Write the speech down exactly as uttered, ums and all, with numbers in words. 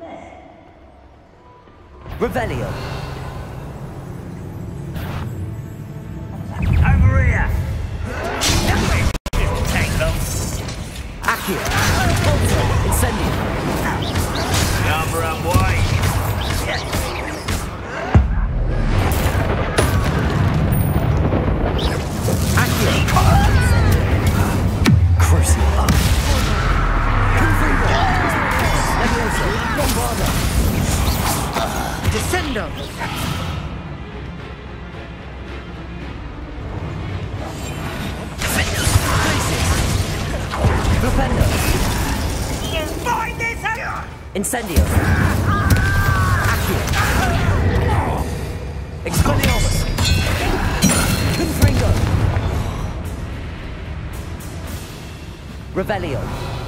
Revelio. Over here. Take them. Accio. Bolto. Incendio. Number and white. Accio. Crucio. Confringo. Levioso. Bombarda. Descendo. Flipendo. Find this out. Incendio. Accio. Expelliarmus. Confringo. Revelio.